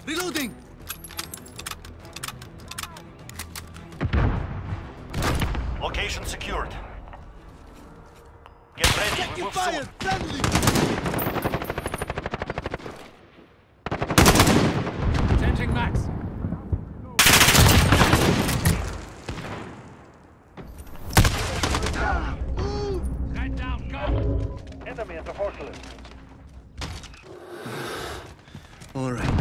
Reloading! Location secured. Get ready, we Taking move fire! soon. Friendly! Changing max. Right down, go! Enemy at the forklift. All right.